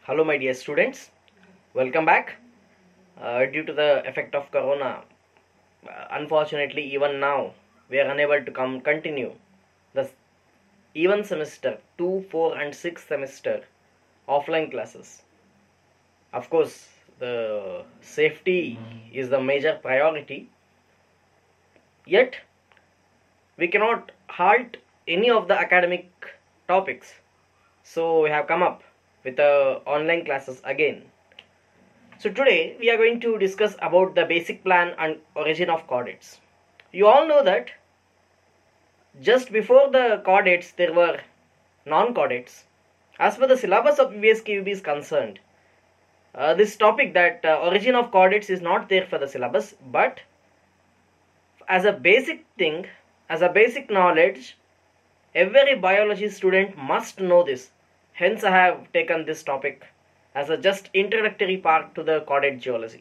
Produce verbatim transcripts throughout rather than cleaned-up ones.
Hello, my dear students. Welcome back. Uh, due to the effect of Corona, uh, unfortunately, even now we are unable to come continue the even semester two, four, and six semester offline classes. Of course, the safety is the major priority. Yet, we cannot halt any of the academic topics. So we have come up with the online classes again. So today we are going to discuss about the basic plan and origin of chordates. You all know that just before the chordates there were non-chordates. As per the syllabus of U V S K U B is concerned, uh, this topic that uh, origin of chordates is not there for the syllabus, but as a basic thing, as a basic knowledge, every biology student must know this. Hence I have taken this topic as a just introductory part to the chordate geology.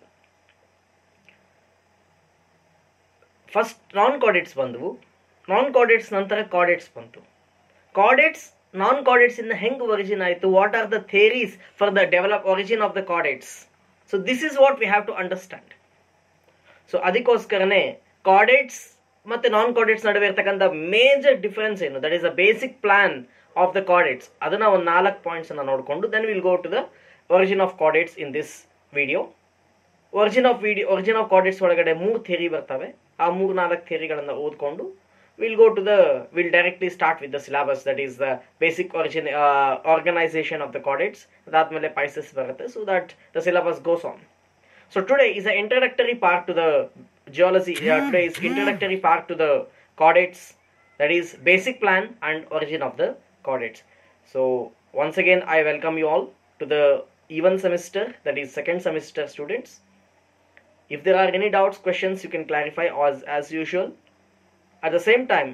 First non-chordates ಬಂದವು, non-chordates ನಂತರ chordates ಬಂತು. Chordates non-chordates ಇಂದ ಹೆಂಗ್ origin ಆಯಿತು? What are the theories for the develop origin of the chordates? So this is what we have to understand. So ಅದಕ್ಕೋಸ್ಕರನೇ chordates ಮತ್ತೆ non-chordates ನಡುವೆ ಇರತಕ್ಕಂಥ ಮೇಜರ್ ಡಿಫರೆನ್ಸ್ ಏನು, that is a basic plan of the chordates. ಅದನ್ನ ಒಂದು ನಾಲ್ಕು points ಅನ್ನ ನೋಡಿಕೊಂಡು then will go to the origin of chordates in this video. origin of video origin of chordates ಒಳಗಡೆ ಮೂರು ಥಿಯರಿ ಬರ್ತವೆ. ಆ ಮೂರು ನಾಲ್ಕು ಥಿಯರಿಗಳನ್ನು ಓದ್ಕೊಂಡು will go to the will directly start with the syllabus, that is the basic origin organisation of the chordates. ಅದಾದ್ಮೇಲೆ pieces ಬರುತ್ತೆ. So that the syllabus goes on. So today is an introductory part to the geology. uh, today is introductory part to the chordates, that is basic plan and origin of the chordates. So once again I welcome you all to the even semester, that is second semester students. If there are any doubts, questions, you can clarify as, as usual. At the same time,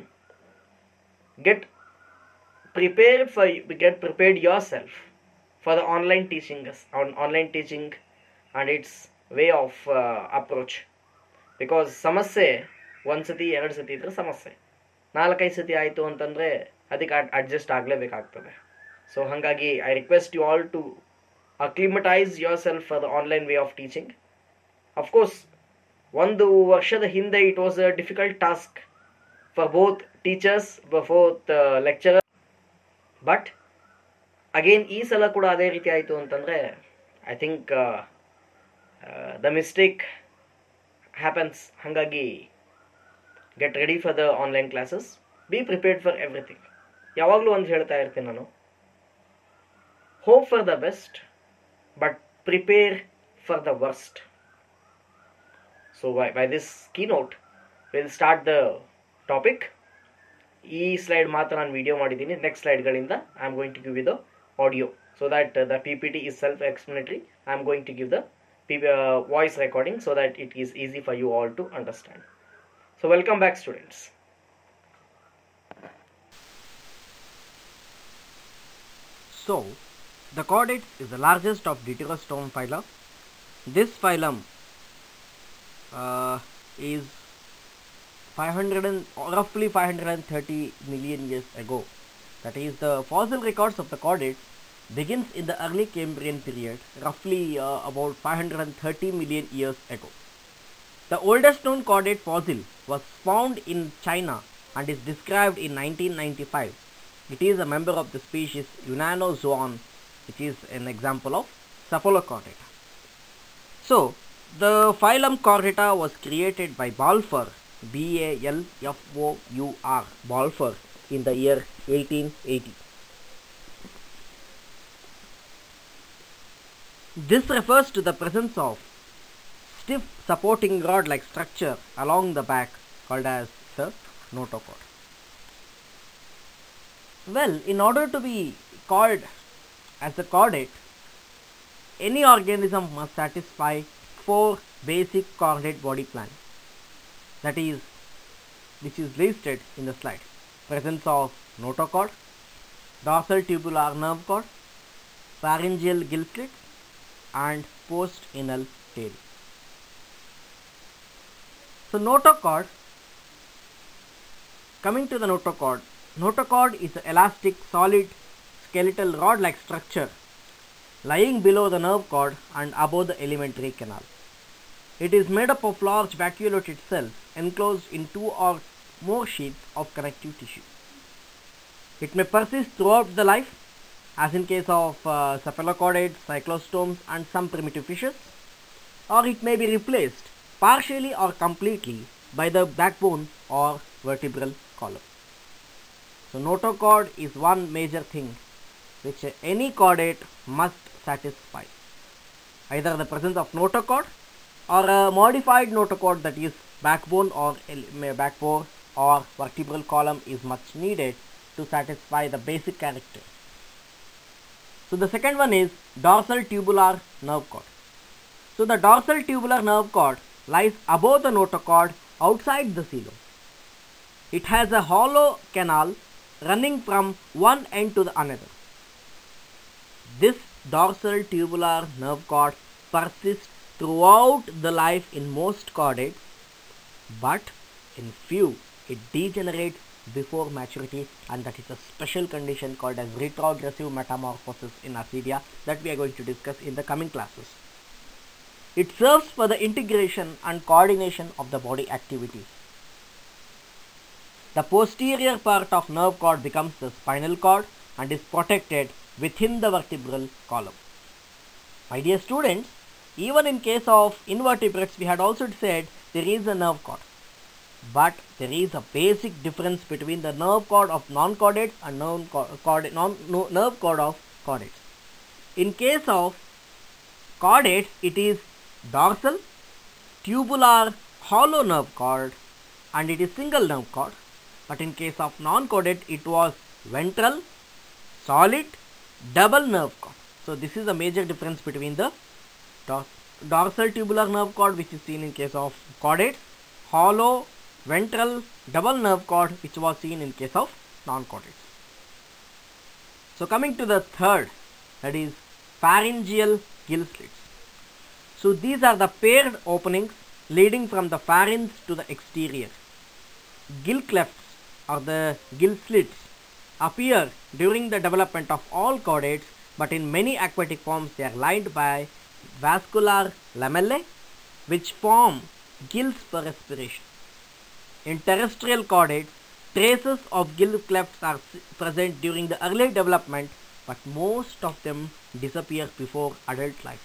get prepared for get prepared yourself for the online teaching on online teaching and its way of uh, approach, because ಸಮಸ್ಯೆ ಒಂದು ಸತಿ ಎರಡು ಸತಿ ಇದ್ರೆ ಸಮಸ್ಯೆ, ನಾಲ್ಕೈದು ಸತಿ ಆಯಿತು ಅಂತಂದರೆ ಅದಕ್ಕೆ ಅಡ್ಜಸ್ಟ್ ಆಗಲೇಬೇಕಾಗ್ತದೆ. ಸೊ ಹಾಗಾಗಿ I request you all to acclimatize yourself for the online way of teaching. Of course, ಒಂದು ವರ್ಷದ ಹಿಂದೆ it was a difficult task for both teachers, for both uh, lecturers, but again ಈ ಸಲ ಕೂಡ ಅದೇ ರೀತಿ ಆಯಿತು ಅಂತಂದರೆ I think the mistake happens. ಹಾಗಾಗಿ get ready for the online classes, be prepared for everything. ಯಾವಾಗಲೂ ಒಂದು ಹೇಳ್ತಾ ಇರ್ತೀನಿ ನಾನು, hope for the best but prepare for the worst. So by, by this keynote we'll start the topic. ಈ slide ಮಾತ್ರ ನಾನು video ಮಾಡಿದ್ದೀನಿ, ನೆಕ್ಸ್ಟ್ ಸ್ಲೈಡ್ಗಳಿಂದ I am going to give you the audio, so that the P P T is self explanatory. I am going to give the voice recording so that it is easy for you all to understand. So welcome back students. So the chordate is the largest of Deuterostome phylum. This phylum uh, is five hundred and roughly five hundred thirty million years ago. That is, the fossil records of the chordate begins in the early Cambrian period, roughly uh, about five hundred thirty million years ago. The oldest known chordate fossil was found in China and is described in nineteen ninety-five. It is a member of the species Unanozoon, which is an example of Cephalochordata. So, the phylum Chordata was created by Balfour, B A L F O U R, Balfour, in the year eighteen eighty. This refers to the presence of stiff supporting rod-like structure along the back called as the notochord. Well, in order to be called as a chordate, any organism must satisfy four basic chordate body plan, that is, which is listed in the slide: presence of notochord, dorsal tubular nerve cord, pharyngeal gill slit, and post-anal tail. So notochord, coming to the notochord, notochord is an elastic solid skeletal rod-like structure lying below the nerve cord and above the alimentary canal. It is made up of large vacuolated cells enclosed in two or more sheets of connective tissue. It may persist throughout the life, as in case of uh, cephalochordates, cyclostomes and some primitive fishes, or it may be replaced partially or completely by the backbone or vertebral column. So notochord is one major thing which any chordate must satisfy. Either the presence of notochord or a modified notochord, that is backbone or backbone or vertebral column, is much needed to satisfy the basic character. So the second one is dorsal tubular nerve cord. So the dorsal tubular nerve cord lies above the notochord outside the coelom. It has a hollow canal running from one end to the another. This dorsal tubular nerve cord persists throughout the life in most chordates, but in few it degenerates before maturity, and that is a special condition called as retrogressive metamorphosis in Ascidia that we are going to discuss in the coming classes. It serves for the integration and coordination of the body activities. The posterior part of nerve cord becomes the spinal cord and is protected within the vertebral column. My dear students, even in case of invertebrates, we had also said there is a nerve cord, but there is a basic difference between the nerve cord of non-chordates and non-chord, non, no, nerve cord of chordates. In case of chordates, it is dorsal, tubular, hollow nerve cord, and it is single nerve cord. But in case of non-chordate, it was ventral, solid, double nerve cord. So this is a major difference between the dors dorsal tubular nerve cord, which is seen in case of chordates, hollow, ventral, double nerve cord, which was seen in case of non-chordates. So coming to the third, that is pharyngeal gill slits. So these are the paired openings leading from the pharynx to the exterior. Gill clefts or the gill slits appear during the development of all chordates, but in many aquatic forms they are lined by vascular lamellae which form gills for respiration. In terrestrial chordates, traces of gill clefts are present during the early development, but most of them disappear before adult life.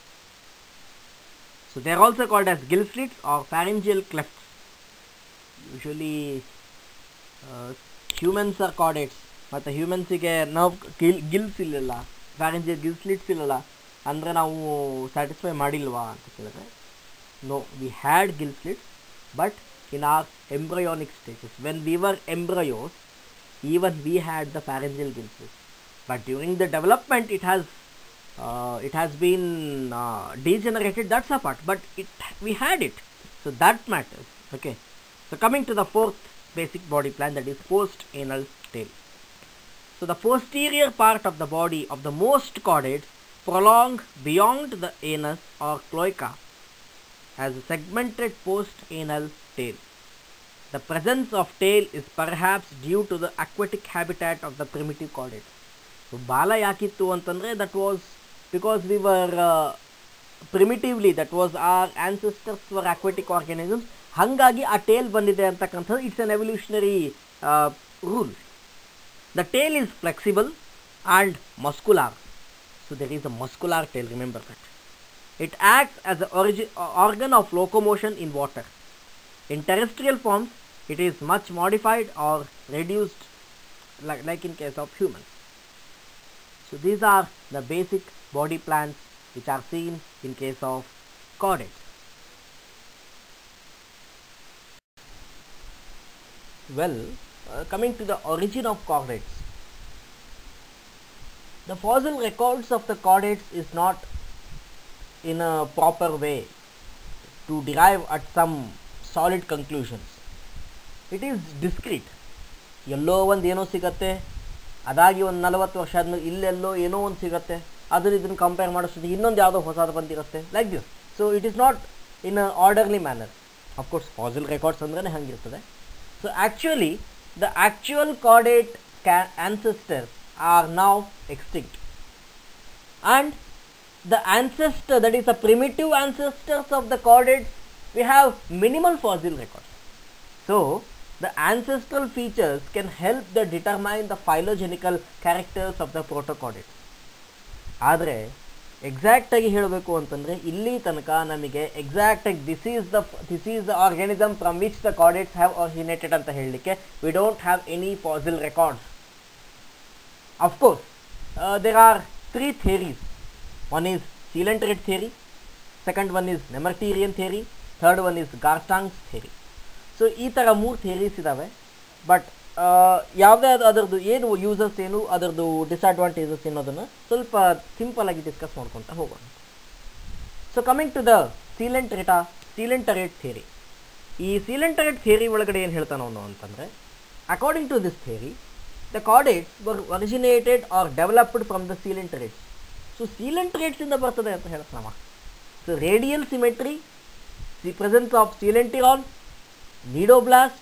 So they are also called as gill slits or pharyngeal clefts. Usually uh, humans are chordates, but the humans ಗೆ nerve gills ಇಲ್ಲಲ್ಲ, pharyngeal gill slits ಇಲ್ಲಲ್ಲ, ಅಂದರೆ ನಾವು satisfy ಮಾಡಿಲ್ವಾ ಅಂತ ಕೇಳಿದ್ರೆ, no, we had gill slits, but in our embryonic stages, when we were embryos, even we had the pharyngeal gill slits, but during the development it has uh, it has been uh, degenerated, that's a part, but it we had it, so that matters. Okay, so coming to the fourth basic body plan, that is post anal tail. So the posterior part of the body of the most chordates prolong beyond the anus or cloaca as a segmented post anal tail. The presence of tail is perhaps due to the aquatic habitat of the primitive chordates. So bala yakittu antandre, that was because we were uh, primitively, that was our ancestors were aquatic organisms, hangagi a tail bandide antakantha, it's an evolutionary uh, rule. The tail is flexible and muscular. So there is a muscular tail, remember that. It acts as an organ of locomotion in water. In terrestrial forms, it is much modified or reduced, like, like in case of humans. So these are the basic body plans which are seen in case of chordates. Well, uh, coming to the origin of chordates. The fossil records of the chordates is not in a proper way to derive at some solid conclusions. It is discrete. ಎಲ್ಲೋ ಒಂದು ಏನೋ ಸಿಗತ್ತೆ, ಅದಾಗಿ ಒಂದು ನಲವತ್ತು ವರ್ಷ ಆದ್ಮೇಲೆ ಇಲ್ಲೆಲ್ಲೋ ಏನೋ ಒಂದು ಸಿಗತ್ತೆ, ಅದ್ರ ಇದನ್ನು ಕಂಪೇರ್ ಮಾಡಿಸೋದು ಇನ್ನೊಂದು ಯಾವುದೋ ಹೊಸದು ಬಂದಿರುತ್ತೆ, like this. So it is not in a orderly manner. Of course fossil records ಅಂದ್ರೆ ಹಂಗಿರ್ತದೆ. So actually the actual chordate ancestors are now extinct, and the ancestor, that is the primitive ancestors of the chordates, we have minimal fossil records. So the ancestral features can help the determine the phylogenical characters of the protochordates. ಆದರೆ ಎಕ್ಸಾಕ್ಟಾಗಿ ಹೇಳಬೇಕು ಅಂತಂದರೆ ಇಲ್ಲಿ ತನಕ ನಮಗೆ ಎಕ್ಸಾಕ್ಟಾಗಿ this is the this is the organism from which the chordates have originated ಅಂತ ಹೇಳಲಿಕ್ಕೆ we don't have any fossil records. Of course there are three theories. One is coelenterate theory, second one is nemertean theory, third one is Garstang's theory. So ಈ ಥರ ಮೂರು theories ಇದ್ದಾವೆ. But ಯಾವುದೇ ಅದರದ್ದು ಏನು uses ಏನು, ಅದರದ್ದು ಡಿಸ್ಅಡ್ವಾಂಟೇಜಸ್ ಅನ್ನೋದನ್ನು ಸ್ವಲ್ಪ ಸಿಂಪಲಾಗಿ ಡಿಸ್ಕಸ್ ಮಾಡ್ಕೊತಾ ಹೋಗೋಣ. So coming to the coelenterata coelenterate theory. ಈ ಸೀಲೆಂಟರೇಟ್ ಥಿಯರಿ ಒಳಗಡೆ ಏನು ಹೇಳ್ತಾನೋ ಅವನು ಅಂತಂದರೆ, according to this theory the chordates were originated or developed from the coelenterates. So ಸೀಲೆಂಟರೇಟ್ಸಿಂದ ಬರ್ತದೆ ಅಂತ ಹೇಳ್ತಾನವ. So radial symmetry, the presence of coelenteron, nidoblast,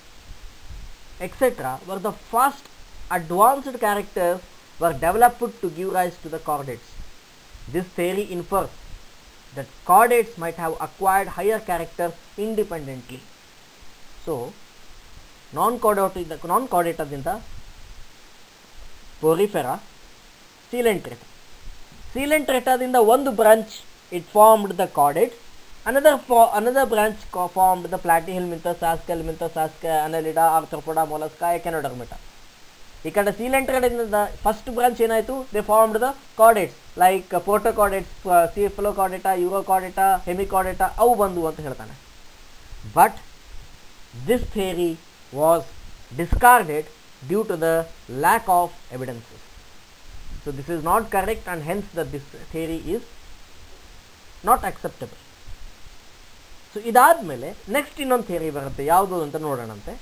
et cetera were the first advanced characters were developed to give rise to the chordates. This theory infers that chordates might have acquired higher characters independently. So, non-chordata non-chordataದಿಂದ porifera, coelenterata. coelenterataದಿಂದ ಒಂದು branch it formed the chordates. Another for another branch formed the Platyhelminthes, Ascalminthus, Asca, Annelida, Arthropoda, Mollusca, Echinodermata. ಈ ಕಡೆ ಸೀಲೆಂಟರೇಟ್ನಿಂದ first branch ಏನಾಯಿತು, they formed the chordates like protochordates, cephalochordata, urochordata, hemichordata ಅವು ಬಂದು ಅಂತ ಹೇಳ್ತಾನೆ. But this theory was discarded due to the lack of evidences. So this is not correct and hence the this theory is not acceptable. So ಇದಾದಮೇಲೆ next ಇನ್ನೊಂದು theory ಬರುತ್ತೆ, ಯಾವುದು ಅಂತ ನೋಡೋಣಂತೆ.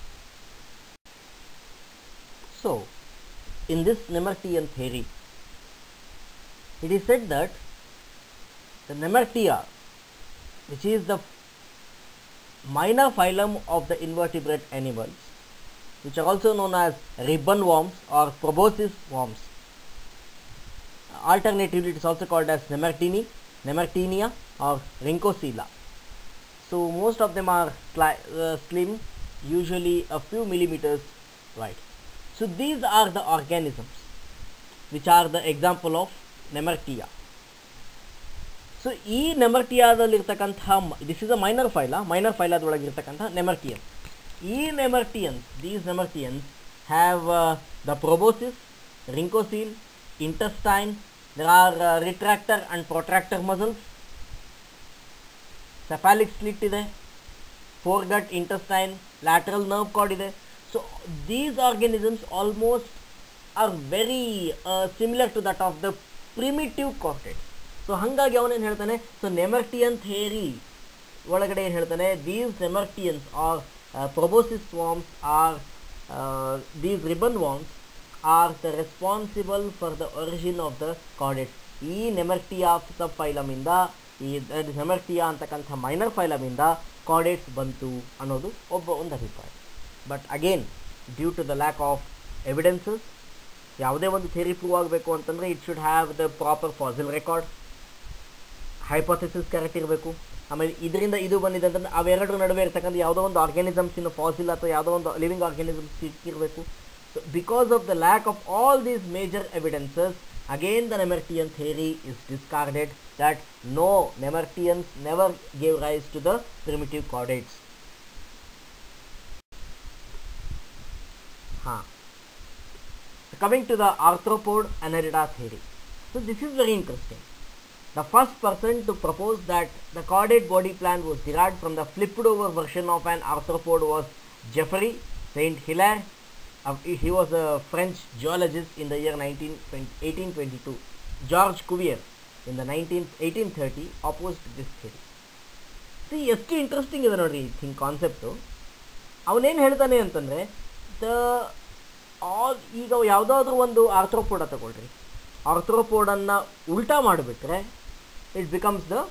So in this nemertean theory it is said that the nemertea, which is the minor phylum of the invertebrate animals, which are also known as ribbon worms or proboscis worms. Alternatively, it is also called as Nemertini, Nemertinia or Rhynchocoela. So most of them are uh, slim, usually a few millimeters wide. So these are the organisms which are the example of Nemertea. ಸೊ ಈ ನೆಮರ್ಟಿಯಾದಲ್ಲಿರ್ತಕ್ಕಂತಹ, this is a minor phyla, minor ಫೈಲಾದೊಳಗಿರ್ತಕ್ಕಂಥ nemertean. ಈ nemerteans, these nemerteans have the proboscis, rhynchocoel, intestine, there are retractor and protractor muscles, cephalic slit ಇದೆ, foregut, intestine, lateral nerve cord ಇದೆ. So these organisms almost are very similar to that of the primitive cortex. So ಹಾಗಾಗಿ ಅವನೇನು ಹೇಳ್ತಾನೆ, so nemertean theory ಒಳಗಡೆ ಏನು ಹೇಳ್ತಾನೆ, these nemerteans are proboscis worms are these ribbon warms are the responsible for the origin of the chordates. ಈ nemertea ಸಬ್ ಫೈಲಮಿಂದ, ಈ ನೆಮರ್ಟಿಯಾ ಅಂತಕ್ಕಂಥ minor ಫೈಲಮಿಂದ ಕಾರ್ಡೆಟ್ಸ್ ಬಂತು ಅನ್ನೋದು ಒಬ್ಬ ಒಂದು ಅಭಿಪ್ರಾಯ. But again, due to the lack of evidences, ಯಾವುದೇ ಒಂದು ಥಿಯರಿ ಪ್ರೂವ್ ಆಗಬೇಕು ಅಂತಂದರೆ it should have the proper fossil record, hypothesis correct ಇರಬೇಕು. ಆಮೇಲೆ ಇದರಿಂದ ಇದು ಬಂದಿದೆ ಅಂತಂದರೆ ಅವೆರಡರ ನಡುವೆ ಇರ್ತಕ್ಕಂಥ ಯಾವುದೋ ಒಂದು ಆರ್ಗ್ಯಾನಿಸಮ್ಸಿನ ಫಾಸಿಲ್ ಅಥವಾ ಯಾವುದೋ ಒಂದು ಲಿವಿಂಗ್ ಆರ್ಗ್ಯಾನಿಸಮ್ಸ್ ಸಿಕ್ಕಿರಬೇಕು. So because of the lack of all these major evidences, again the nemertean theory is discarded, that no, nemerteans never gave rise to the primitive chordates. ಹಾಂ, coming to the arthropod annelida theory. So this is very interesting. The first person to propose that the chordate body plan was derived from the flipped over version of an arthropod was Geoffroy Saint Hilaire. Uh, he was a French geologist in the year eighteen twenty-two. Georges Cuvier in the eighteen thirty opposed this theory. See, ಎಷ್ಟು interesting ಇದೆ ನೋಡ್ರಿ ಈ thing concept. ಅವನೇನು ಹೇಳ್ತಾನೆ ಅಂತಂದರೆ, the all ಈಗ ಯಾವುದಾದ್ರೂ ಒಂದು ಆರ್ಥ್ರೋಪೋಡ ತಗೊಳ್ರಿ, ಆರ್ಥ್ರೋಪೋಡನ್ನು ಉಲ್ಟಾ ಮಾಡಿಬಿಟ್ರೆ it becomes the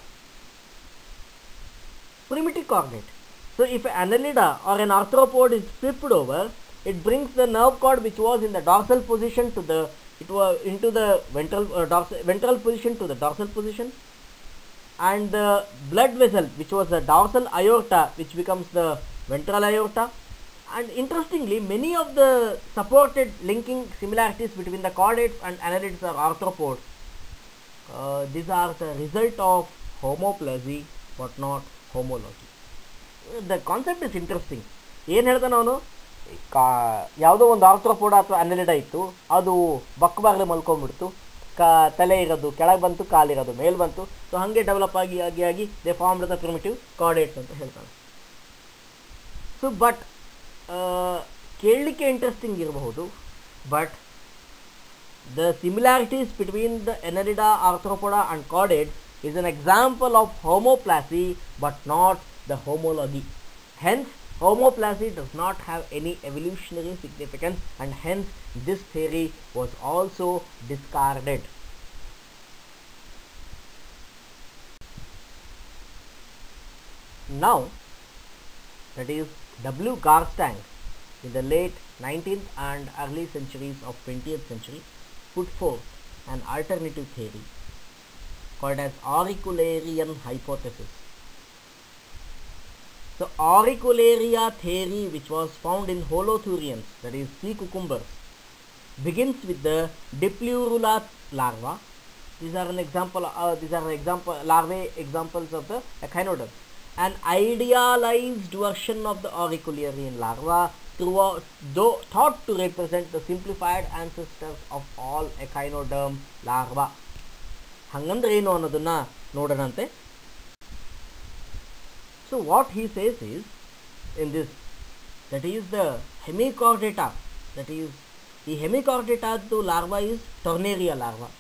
primitive chordate. So if annelida or an arthropod is flipped over, it brings the nerve cord which was in the dorsal position to the it was into the ventral uh, dorsal, ventral position to the dorsal position, and the blood vessel which was the dorsal aorta which becomes the ventral aorta. And interestingly, many of the supported linking similarities between the chordates and annelids or arthropods, uh, these are the result of homoplasy but not homology. The concept is interesting. ಏನು ಹೇಳ್ತಾನೆ ಅವನು, ಕಾ ಯಾವುದೋ ಒಂದು Arthropoda ಅಥವಾ ಅನ್ನೆಲಿಡ ಇತ್ತು, ಅದು ಬಕ್ಕಬಾಗ್ಲೆ ಮಲ್ಕೊಂಡ್ಬಿಡ್ತು, ಕಾ ತಲೆ ಇರೋದು ಕೆಳಗೆ ಬಂತು, ಕಾಲಿರೋದು ಮೇಲೆ ಬಂತು. ಸೊ ಹಾಗೆ ಡೆವಲಪ್ ಆಗಿ ಆಗಿ ಆಗಿ they formed the primitive chordates ಅಂತ ಹೇಳ್ತಾನೆ. ಸೊ ಬಟ್ ಕೇಳಲಿಕ್ಕೆ ಇಂಟ್ರೆಸ್ಟಿಂಗ್ ಇರಬಹುದು, but the similarities between the annelida, arthropoda and chordates is an example of homoplasy but not the homology. Hence, homoplasy does not have any evolutionary significance, and hence this theory was also discarded. Now, that is W. Garstang in the late nineteenth and early centuries of twentieth century put forth an alternative theory called as auricularian hypothesis. So auricularia theory, which was found in holothurians, that is sea cucumbers, begins with the Diplurula larva. These are an example. Uh, these are example larvae examples of the echinoderm. An idealized version of the auricularian larva, throughout, though thought to represent the simplified ancestors of all echinoderm larvae. ಹಂಗಂದ್ರೆ ಏನು ಅನ್ನೋದನ್ನ ನೋಡೋಣಂತೆ. So what he says is in this, that is the hemichordata, that is ಈ ಹೆಮಿಕಾರ್ಡೇಟಾದ್ದು larva is tornaria larva.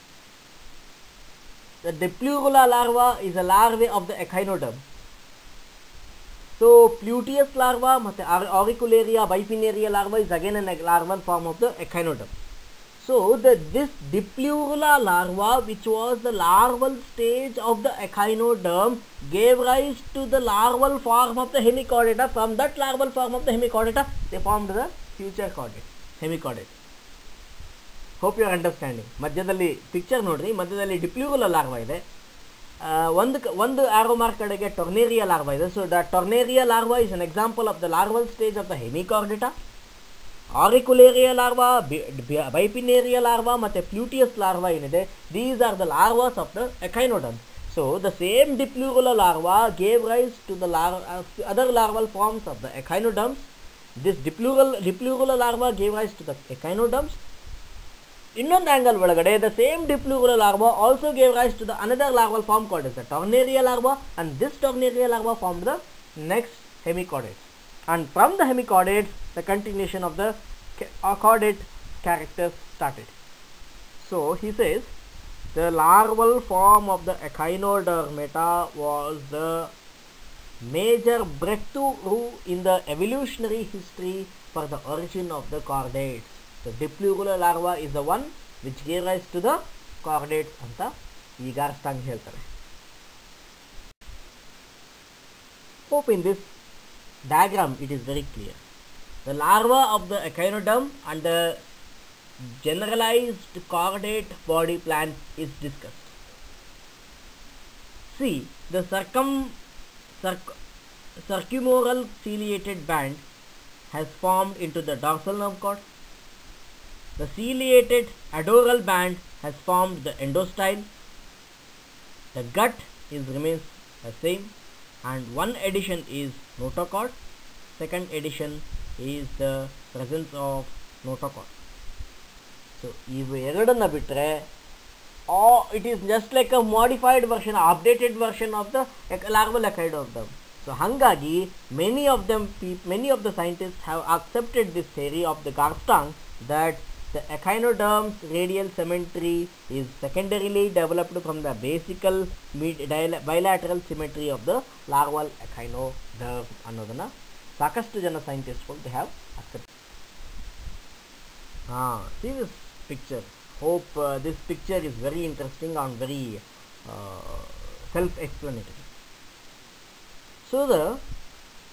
The dipleurula larva is a larvae of the echinoderm. So pluteus larva ಮತ್ತು auricularia bipinnaria larva is again an larval form of the echinoderm. So the, this Diplurula larva, which was the larval stage of the echinoderm, gave rise to the larval form of the hemichordata. From that larval form of the hemichordata, they formed the future chordate, hemichordate. Hope you are understanding. ಮಧ್ಯದಲ್ಲಿ picture ನೋಡ್ರಿ, ಮಧ್ಯದಲ್ಲಿ Diplurula larva ಇದೆ, ಒಂದು ಒಂದು arrow mark ಕಡೆಗೆ tornaria larva ಇದೆ. So the tornaria larva is an example of the larval stage of the hemichordata. Auricularia larva, bipinnaria larva ಮತ್ತು pluteus larva ಏನಿದೆ, these are the larvas of the echinoderm. So the same dipleurula larva gave rise to the lar other larval forms of the echinoderms. This dipleural dipleurula larva gave rise to the echinoderms. ಇನ್ನೊಂದು angle ಒಳಗಡೆ the same dipleurula larva also gave rise to the another larval form called the tornaria larva, and this tornaria larva formed the next hemichordates. And from the hemichordates, the continuation of the chordate characters started. So he says the larval form of the echinodermata was the major breakthrough in the evolutionary history for the origin of the chordates. The Diplurula larva is the one which gave rise to the chordates anta ee Garstang ಹೇಳ್ತಾರೆ. Hope in this diagram it is very clear. The larva of the echinoderm and the generalized chordate body plan is discussed. See, the circum circ, circumoral ciliated band has formed into the dorsal nerve cord. The ciliated adoral band has formed the endostyle. The gut is remains the same, and one addition is notochord. Second addition is the presence of notochord. So ಇವು ಎರಡನ್ನ ಬಿಟ್ಟರೆ it is just like a modified version, updated version of the larval echinoderm. So ಹಾಗಾಗಿ many of them many of the scientists have accepted this theory of the Garstang that the echinoderm's radial symmetry is secondarily developed from the basical bilateral symmetry of the larval echinoderm ಅನ್ನೋದನ್ನ ಸಾಕಷ್ಟು ಜನ ಸೈಂಟಿಸ್ಟ್ಗಳು they have accepted. Ah, see this picture. Hope uh, this picture is very interesting and very uh, self-explanatory. So the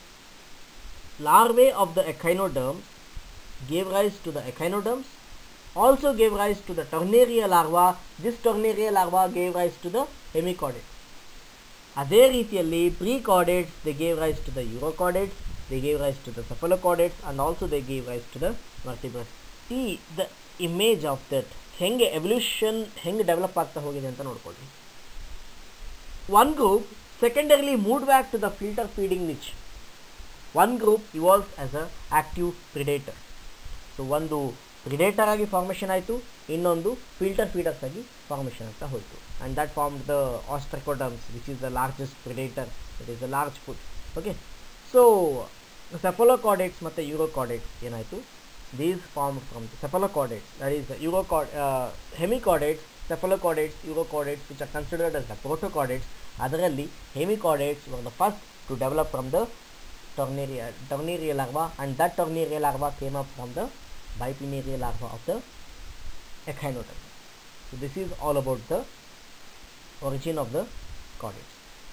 larvae of the echinoderms gave rise to the echinoderms, also gave rise to the Ternaria larva. This Ternaria larva gave rise to the hemichordates. ಅದೇ ರೀತಿಯಲ್ಲಿ pre-chordates, they gave rise to the urochordates, they gave rise to the cephalochordates, and also they gave rise to the vertebrates. See the image of that, ಹೆಂಗೆ evolution ಹೆಂಗೆ develop ಆಗ್ತಾ ಹೋಗಿದೆ ಅಂತ ನೋಡ್ಕೊಳ್ಳಿ. One group secondarily moved back to the filter feeding niche. One group evolved as a active predator. ಸೊ ಒಂದು predator ಆಗಿ formation ಆಯಿತು, ಇನ್ನೊಂದು ಫಿಲ್ಟರ್ ಫೀಡರ್ಸ್ ಆಗಿ ಫಾರ್ಮೇಷನ್ ಆಗ್ತಾ ಹೋಯಿತು. And that form the ostracoderms which is the largest predator, it is the large food. Okay, so cephalochordates ಮತ್ತು urochordates ಏನಾಯಿತು, these formed from the cephalochordates, that is the urochord, uh, hemichordates, cephalochordates, urochordates, which are considered as the protochordates. Adaralli hemichordates were the first to develop from the Ternaria, Ternaria larva, and that Ternaria larva came up from the bipinnarea larva of the Echinoderm. So this is all about the origin of the chordates.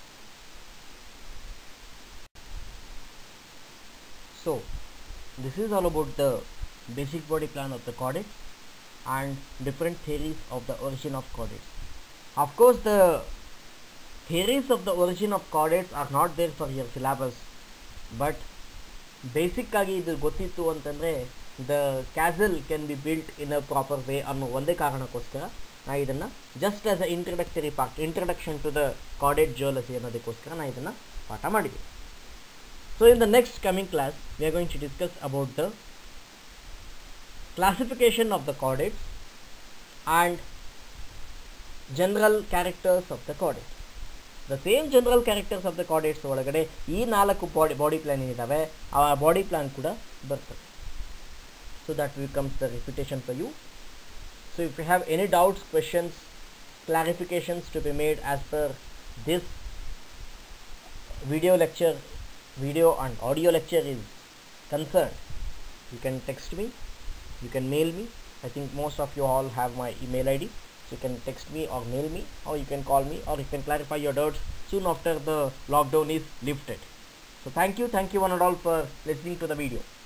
So this is all about the basic body plan of the chordates and different theories of the origin of chordates. Of course, the theories of the origin of chordates are not there for your syllabus, but basic ಆಗಿ ಇದು ಗೊತ್ತಿತ್ತು ಅಂತಂದರೆ the castle can be built in a proper way ಅನ್ನೋ ಒಂದೇ ಕಾರಣಕ್ಕೋಸ್ಕರ ನಾ ಇದನ್ನು just as a introductory part, introduction to the chordate geology ಅನ್ನೋದಕ್ಕೋಸ್ಕರ ನಾ ಇದನ್ನು ಪಾಠ ಮಾಡಿದ್ದೀನಿ. So in the next coming class, we are going to discuss about the classification of the chordates and general characters of the chordates. The same general characters of the chordates ಒಳಗಡೆ ಈ ನಾಲ್ಕು body body plan ಏನಿದ್ದಾವೆ ಆ body plan ಕೂಡ ಬರ್ತದೆ. So that becomes the repetition for you. So if you have any doubts, questions, clarifications to be made as per this video lecture, video and audio lecture is concerned, you can text me, you can mail me. I think most of you all have my email I D, so you can text me or mail me, or you can call me, or you can clarify your doubts soon after the lockdown is lifted. So thank you, thank you one and all for listening to the video.